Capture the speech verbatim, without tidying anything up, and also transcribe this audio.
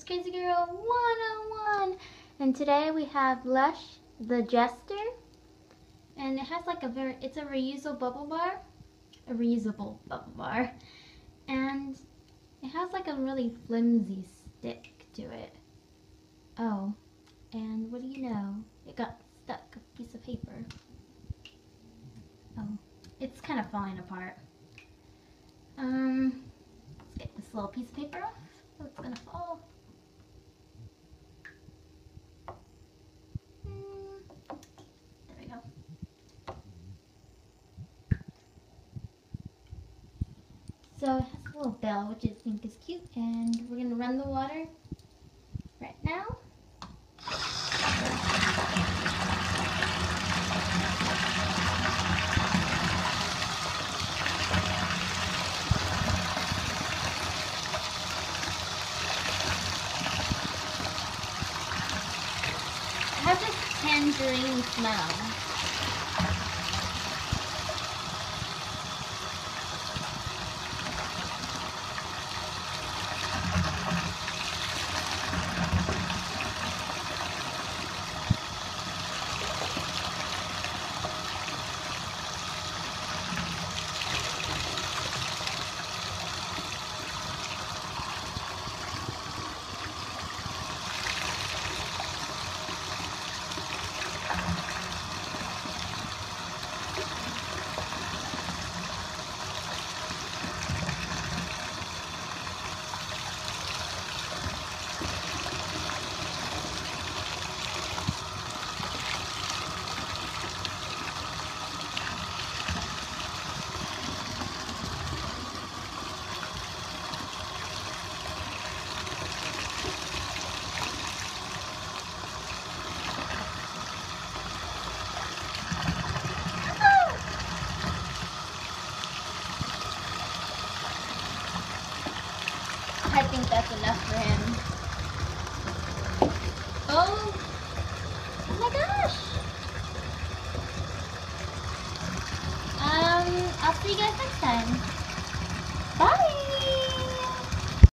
Crazy Girl one oh one, and today we have Lush, the Jester, and it has like a very, it's a reusable bubble bar, a reusable bubble bar, and it has like a really flimsy stick to it. Oh, and what do you know? It got stuck, a piece of paper. Oh, it's kind of falling apart. Um, let's get this little piece of paper off, so it's gonna fall. There we go. So it has a little bell, which I think is cute, and we're gonna run the water right now. It has this tangerine smell. I think that's enough for him. Oh, oh my gosh. Um, I'll see you guys next time.